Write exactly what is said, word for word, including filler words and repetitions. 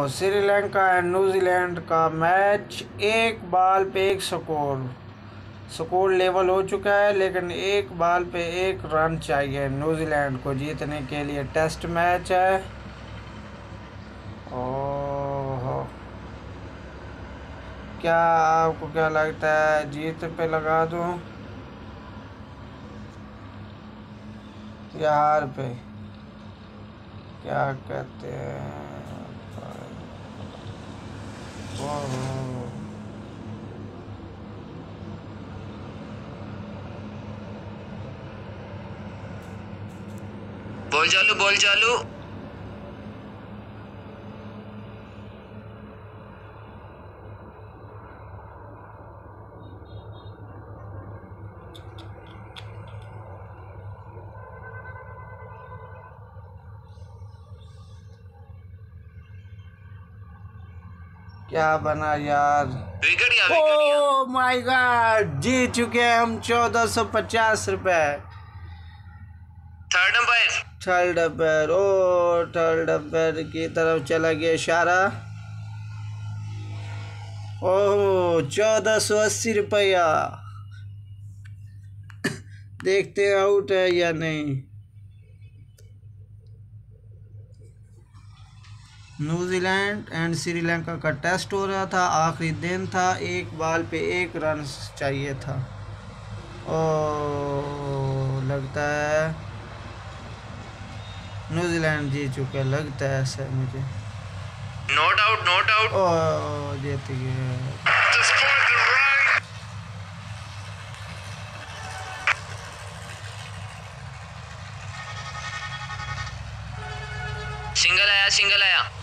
Sri Lanka and New Zealand का match एक ball पे एक स्कोर स्कोर लेवल हो चुका है, लेकिन एक बॉल पे एक रन चाहिए न्यूजीलैंड को जीतने के लिए। टेस्ट मैच है। ओह, क्या आपको क्या लगता है, जीत पे लगा दूं या हार पे? क्या कहते हैं? ओह, बोल चालू बोल चालू। क्या बना यार? विकेट गया, विकेट गया। ओह माय गॉड, जीत चुके हैं हम चौदह सौ पचास रुपए। Third umpire. थर्ड अंपायर, ओ थर्ड अंपायर की तरफ चला गया इशारा। ओह, चौदह सौ अस्सी रुपया। देखते हैं आउट है या नहीं। न्यूजीलैंड एंड श्रीलंका का टेस्ट हो रहा था, आखिरी दिन था, एक बॉल पे एक रन चाहिए था। ओह, लगता है न्यूजीलैंड जीत चुका, लगता है ऐसा मुझे। Not out, not out. ओह, जीत गया। सिंगल आया, सिंगल आया।